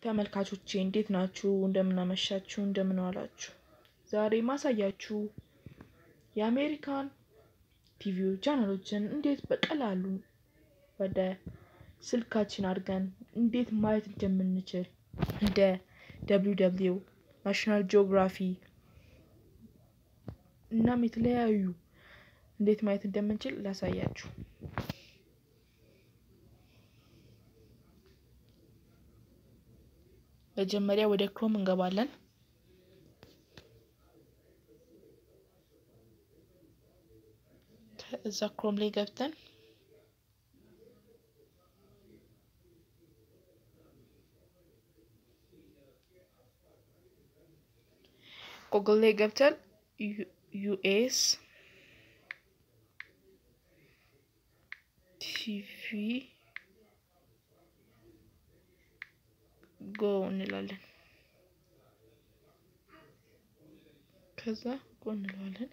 ተመልካቾቼ እንዴት ናችሁ? እንደምን አመሻችሁ? እንደምን ዋላችሁ? ዛሬ ማሳያችሁ የአሜሪካን ቲቪ ቻናሎችን እንዴት በቀላሉ ወደ ስልካችን አድርገን እንዴት ማየት እንደምንችል እንደ WW ናሽናል ጂኦግራፊ እናም የተለያዩ እንዴት ማየት እንደምንችል ላሳያችሁ። መጀመሪያ ወደ ክሮም እንገባለን። ከዛ ክሮም ላይ ገብተን ጉግል ላይ ገብተን US TV go እንላለን። ከዛ go እንላለን።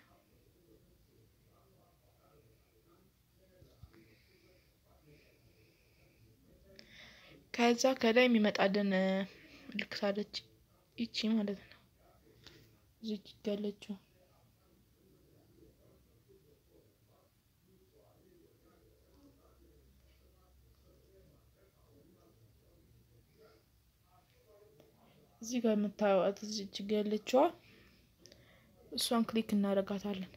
ከዛ ከላይ የሚመጣልን ምልክት አለች እቺ ማለት ነው። እዚህ ጋለችው እዚህ ጋር የምታዩት እዚህ ጋለችው እሷን ክሊክ እናደርጋታለን።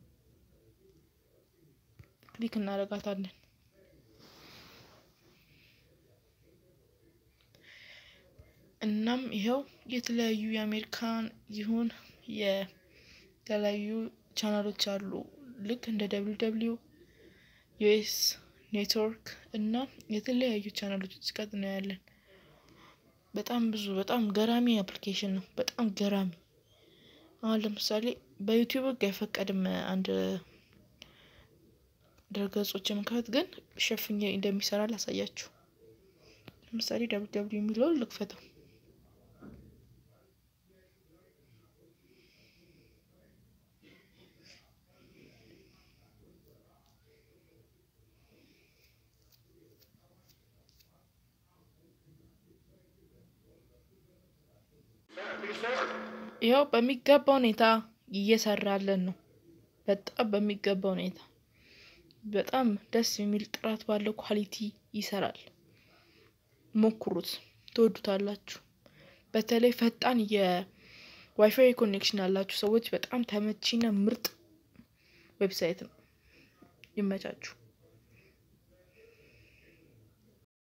እናም ይሄው የተለያዩ የአሜሪካን ይሁን የተለያዩ ቻናሎች አሉ። ልክ እንደ WW US ኔትወርክ እና የተለያዩ ቻናሎች እዚህ ነው ያለን። በጣም ብዙ በጣም ገራሚ አፕሊኬሽን ነው። በጣም ገራሚ። አሁን ለምሳሌ በዩቲዩብ አይፈቀድም አንድ ድረገጾችን መክፈት፣ ግን ሸፍኜ እንደሚሰራ ላሳያችሁ። ለምሳሌ WW የሚለውን ልክፈተው። ይሄው በሚገባው ሁኔታ እየሰራልን ነው። በጣም በሚገባው ሁኔታ በጣም ደስ የሚል ጥራት ባለው ኳሊቲ ይሰራል። ሞክሩት፣ ትወዱታላችሁ። በተለይ ፈጣን የዋይፋይ ኮኔክሽን ያላችሁ ሰዎች በጣም ተመቺና ምርጥ ዌብሳይት ነው። ይመቻችሁ።